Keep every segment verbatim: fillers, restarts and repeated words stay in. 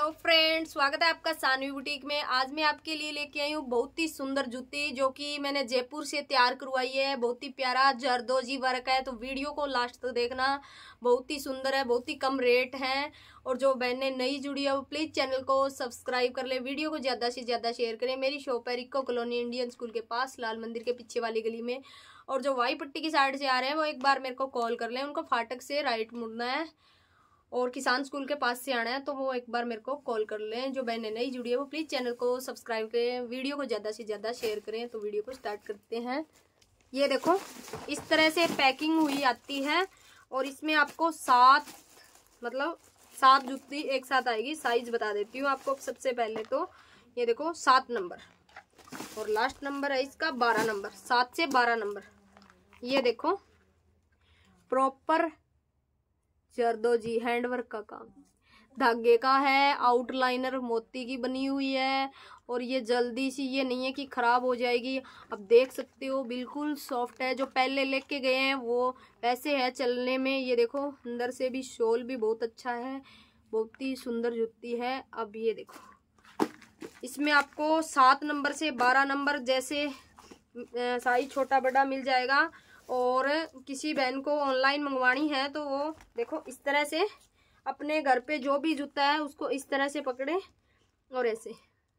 Hello friends, स्वागत है आपका सानवी बुटीक में। आज मैं आपके लिए लेके आई हूँ बहुत ही सुंदर जूती जो कि मैंने जयपुर से तैयार करवाई है। बहुत ही प्यारा जरदोजी वर्क है, तो वीडियो को लास्ट तक देखना। बहुत ही सुंदर है, बहुत ही कम रेट है। और जो बहनें नई जुड़ी है वो प्लीज चैनल को सब्सक्राइब कर ले, वीडियो को ज्यादा से ज्यादा शेयर करें। मेरी शॉप है रिको कॉलोनी इंडियन स्कूल के पास, लाल मंदिर के पीछे वाली गली में। और जो वाई पट्टी की साइड से आ रहे हैं वो एक बार मेरे को कॉल कर लें, उनको फाटक से राइट मुड़ना है और किसान स्कूल के पास से आना है, तो वो एक बार मेरे को कॉल कर लें। जो बहनें नई जुड़ी है वो प्लीज़ चैनल को सब्सक्राइब करें, वीडियो को ज़्यादा से ज़्यादा शेयर करें। तो वीडियो को स्टार्ट करते हैं। ये देखो इस तरह से पैकिंग हुई आती है और इसमें आपको सात मतलब सात जूती एक साथ आएगी। साइज बता देती हूँ आपको सबसे पहले। तो ये देखो सात नंबर और लास्ट नंबर है इसका बारह नंबर, सात से बारह नंबर। ये देखो प्रॉपर जरदोजी हैंडवर्क का काम धागे का है, आउटलाइनर मोती की बनी हुई है। और ये जल्दी सी ये नहीं है कि खराब हो जाएगी। अब देख सकते हो बिल्कुल सॉफ्ट है। जो पहले लेके गए हैं वो वैसे है चलने में। ये देखो अंदर से भी शॉल भी बहुत अच्छा है, बहुत ही सुंदर जूती है। अब ये देखो इसमें आपको सात नंबर से बारह नंबर जैसे साइज छोटा बड़ा मिल जाएगा। और किसी बहन को ऑनलाइन मंगवानी है तो वो देखो इस तरह से अपने घर पे जो भी जूता है उसको इस तरह से पकड़े और ऐसे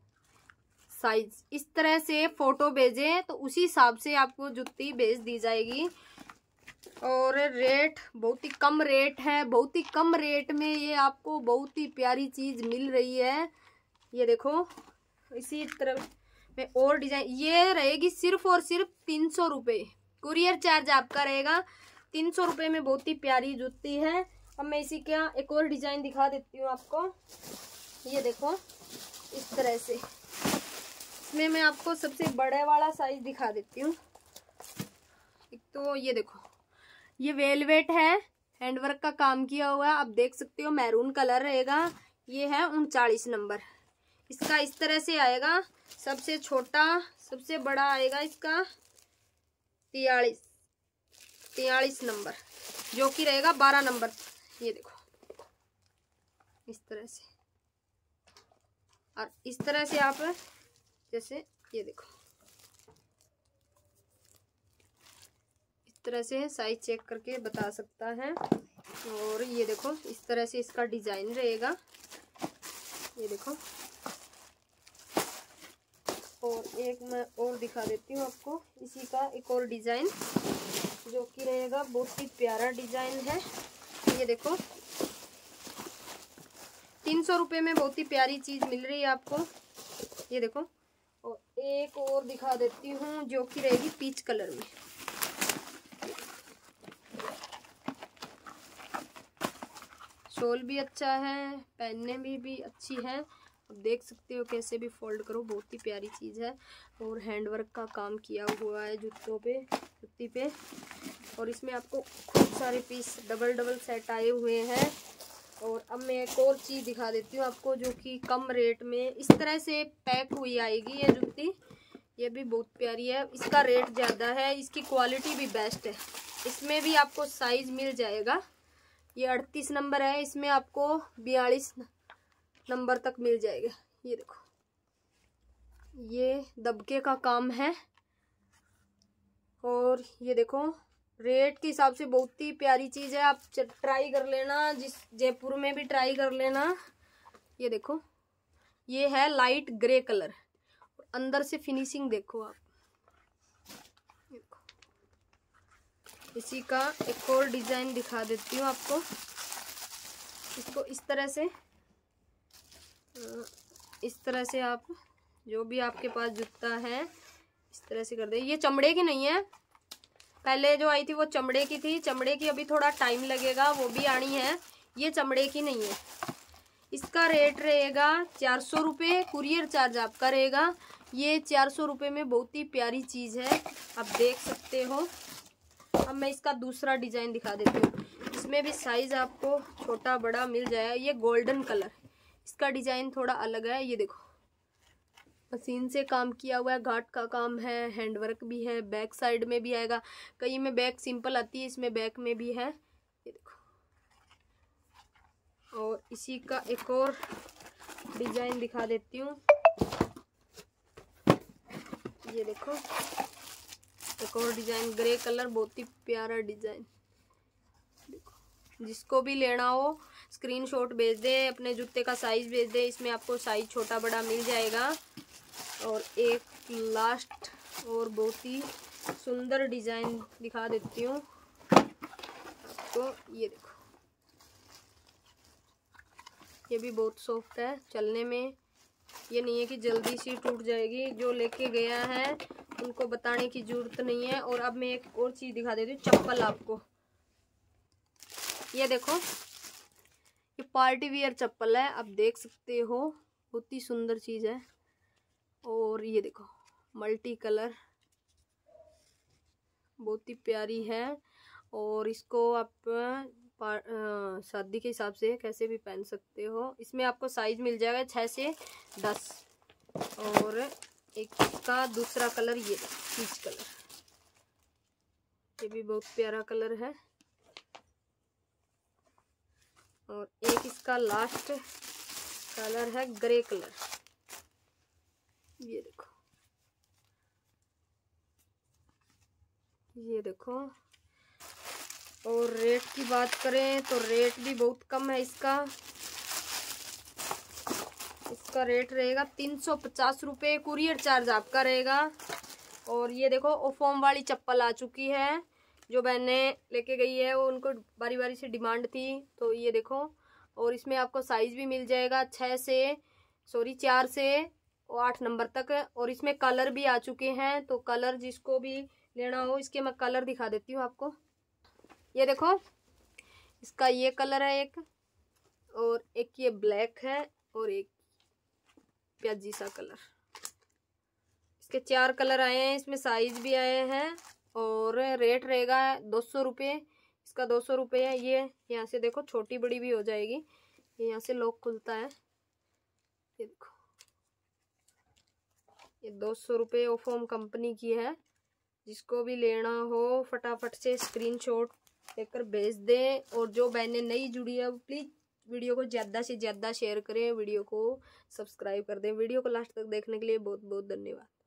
साइज इस तरह से फोटो भेजें तो उसी हिसाब से आपको जूती भेज दी जाएगी। और रेट बहुत ही कम रेट है, बहुत ही कम रेट में ये आपको बहुत ही प्यारी चीज मिल रही है। ये देखो इसी तरह में और डिजाइन ये रहेगी सिर्फ और सिर्फ तीन सौ रुपये। कुरियर चार्ज आपका रहेगा तीन सौ रुपये में। बहुत ही प्यारी जूती है। अब मैं इसी का एक और डिजाइन दिखा देती हूँ आपको। ये देखो इस तरह से इसमें मैं आपको सबसे बड़े वाला साइज दिखा देती हूँ। एक तो ये देखो ये वेलवेट है, हैंडवर्क का काम किया हुआ है। आप देख सकते हो मैरून कलर रहेगा। ये है उनचालीस नंबर। इसका इस तरह से आएगा, सबसे छोटा सबसे बड़ा आएगा इसका तियालीस तियालीस नंबर जो कि रहेगा बारह नंबर। ये देखो इस तरह से और इस तरह से आप जैसे ये देखो इस तरह से साइज चेक करके बता सकता है। और ये देखो इस तरह से इसका डिजाइन रहेगा। ये देखो और एक मैं और दिखा देती हूँ आपको इसी का एक और डिजाइन जो कि रहेगा बहुत ही प्यारा डिजाइन है। ये देखो तीन सौ रुपये में बहुत ही प्यारी चीज मिल रही है आपको। ये देखो और एक और दिखा देती हूँ जो कि रहेगी पीच कलर में। शॉल भी अच्छा है, पहनने में भी, भी अच्छी है। अब देख सकते हो कैसे भी फोल्ड करो, बहुत ही प्यारी चीज़ है। और हैंडवर्क का काम किया हुआ है जूतों पे, जूती पे। और इसमें आपको खूब सारे पीस डबल डबल सेट आए हुए हैं। और अब मैं एक और चीज़ दिखा देती हूँ आपको जो कि कम रेट में इस तरह से पैक हुई आएगी ये जूती। ये भी बहुत प्यारी है। इसका रेट ज़्यादा है, इसकी क्वालिटी भी बेस्ट है। इसमें भी आपको साइज मिल जाएगा। ये अड़तीस नंबर है, इसमें आपको बयालीस नंबर तक मिल जाएगा। ये देखो ये दबके का काम है। और ये देखो रेट के हिसाब से बहुत ही प्यारी चीज़ है। आप ट्राई कर लेना, जिस जयपुर में भी ट्राई कर लेना। ये देखो ये है लाइट ग्रे कलर। अंदर से फिनिशिंग देखो आप। देखो इसी का एक और डिजाइन दिखा देती हूँ आपको। इसको इस तरह से इस तरह से आप जो भी आपके पास जूता है इस तरह से कर दे। ये चमड़े की नहीं है, पहले जो आई थी वो चमड़े की थी। चमड़े की अभी थोड़ा टाइम लगेगा, वो भी आनी है। ये चमड़े की नहीं है। इसका रेट रहेगा चार सौ रुपये, कुरियर चार्ज आपका रहेगा। ये चार सौ रुपये में बहुत ही प्यारी चीज़ है, आप देख सकते हो। अब मैं इसका दूसरा डिज़ाइन दिखा देती हूँ। इसमें भी साइज़ आपको छोटा बड़ा मिल जाएगा। ये गोल्डन कलर, इसका डिज़ाइन थोड़ा अलग है। ये देखो मशीन से काम किया हुआ है, घाट का काम है, हैंडवर्क भी है। बैक साइड में भी आएगा, कहीं में बैक सिंपल आती है, इसमें बैक में भी है। ये देखो और इसी का एक और डिजाइन दिखा देती हूँ। ये देखो एक और डिजाइन, ग्रे कलर, बहुत ही प्यारा डिजाइन। देखो जिसको भी लेना हो स्क्रीनशॉट भेज दे, अपने जूते का साइज भेज दे। इसमें आपको साइज छोटा बड़ा मिल जाएगा। और एक लास्ट और बहुत ही सुंदर डिजाइन दिखा देती हूँ तो ये देखो, ये भी बहुत सॉफ्ट है चलने में। ये नहीं है कि जल्दी सी टूट जाएगी। जो लेके गया है उनको बताने की जरूरत नहीं है। और अब मैं एक और चीज दिखा देती हूँ, चप्पल आपको। ये देखो ये पार्टी वियर चप्पल है, आप देख सकते हो, बहुत ही सुंदर चीज है। और ये देखो मल्टी कलर, बहुत ही प्यारी है। और इसको आप शादी के हिसाब से कैसे भी पहन सकते हो। इसमें आपको साइज मिल जाएगा छः से दस। और एक इसका दूसरा कलर ये पीच कलर, ये भी बहुत प्यारा कलर है। और एक इसका लास्ट कलर है ग्रे कलर, ये देखो, ये देखो। और रेट की बात करें तो रेट भी बहुत कम है इसका। इसका रेट रहेगा तीन सौ पचास रुपये, कुरियर चार्ज आपका रहेगा। और ये देखो ओफोम वाली चप्पल आ चुकी है, जो बहने लेके गई है वो उनको बारी बारी से डिमांड थी। तो ये देखो, और इसमें आपको साइज भी मिल जाएगा छः से सॉरी चार से आठ नंबर तक। और इसमें कलर भी आ चुके हैं, तो कलर जिसको भी लेना हो, इसके मैं कलर दिखा देती हूँ आपको। ये देखो इसका ये कलर है एक, और एक ये ब्लैक है, और एक प्याजी सा कलर। इसके चार कलर आए हैं, इसमें साइज भी आए हैं। और रेट रहेगा दो सौ रुपये, इसका दो सौ रुपये है। ये यहाँ से देखो छोटी बड़ी भी हो जाएगी, ये यहाँ से लॉक खुलता है। ये देखो ये दो सौ रुपये ओफोम कंपनी की है। जिसको भी लेना हो फटाफट से स्क्रीनशॉट लेकर भेज दें। और जो बहनें नई जुड़ी है प्लीज़ वीडियो को ज़्यादा से ज़्यादा शेयर करें, वीडियो को सब्सक्राइब कर दें। वीडियो को लास्ट तक देखने के लिए बहुत बहुत धन्यवाद।